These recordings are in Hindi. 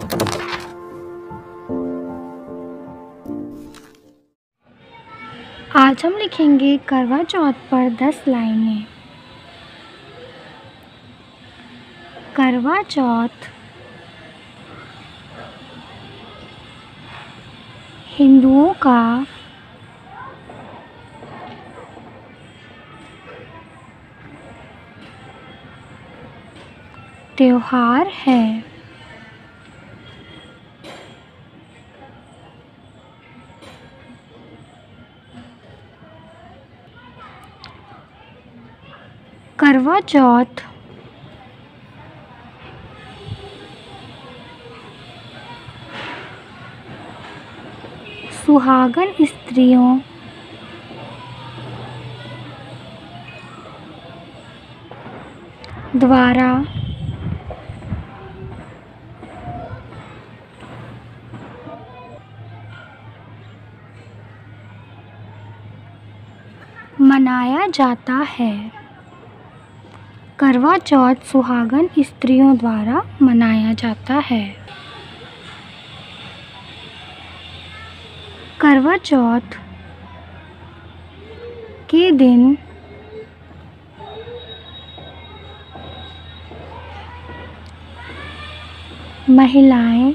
आज हम लिखेंगे करवा चौथ पर 10 लाइनें। करवा चौथ हिंदुओं का त्योहार है। करवा चौथ सुहागन स्त्रियों द्वारा मनाया जाता है। करवा चौथ सुहागन स्त्रियों द्वारा मनाया जाता है। करवा चौथ के दिन महिलाएं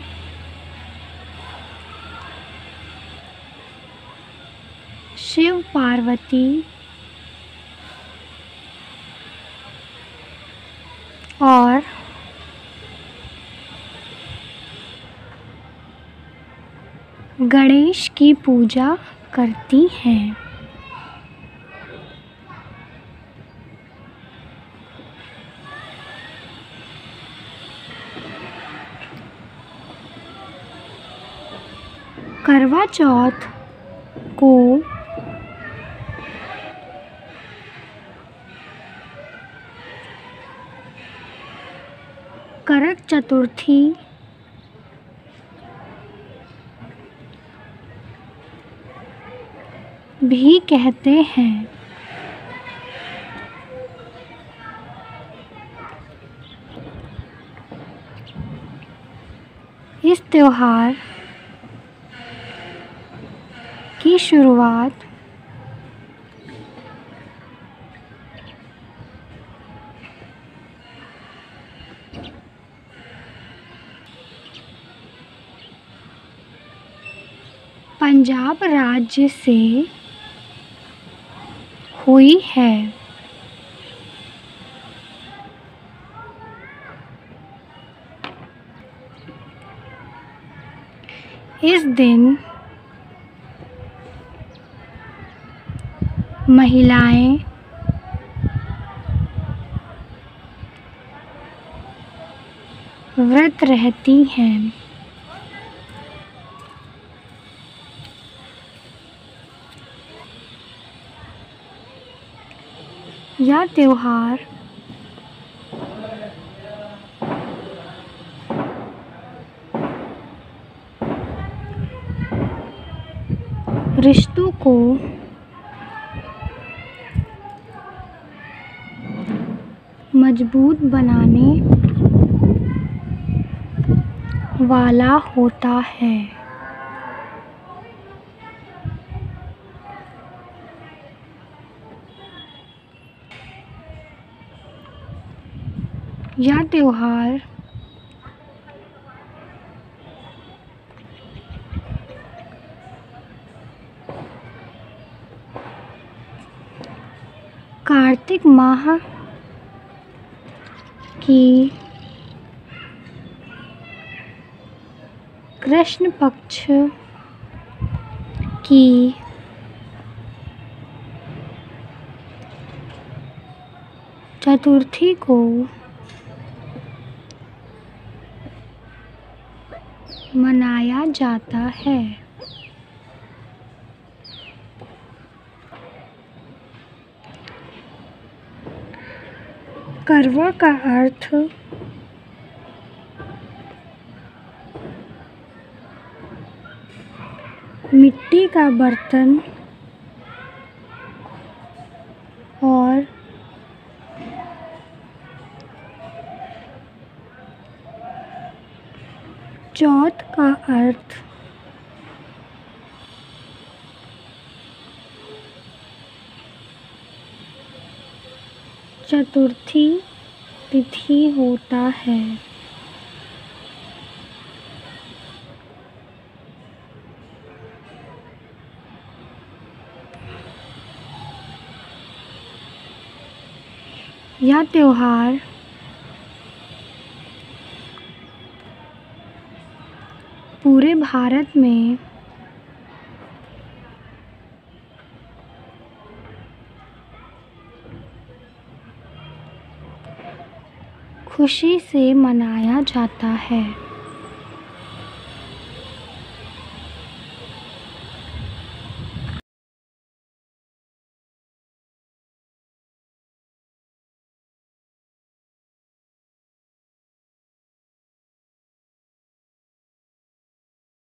शिव पार्वती और गणेश की पूजा करती हैं। करवा चौथ को करक चतुर्थी भी कहते हैं। इस त्योहार की शुरुआत पंजाब राज्य से हुई है। इस दिन महिलाएं व्रत रहती हैं। यह त्योहार रिश्तों को मजबूत बनाने वाला होता है। यह त्योहार कार्तिक माह की कृष्ण पक्ष की चतुर्थी को मनाया जाता है। करवा का अर्थ मिट्टी का बर्तन और चौथ का अर्थ चतुर्थी तिथि होता है। यह त्योहार पूरे भारत में खुशी से मनाया जाता है।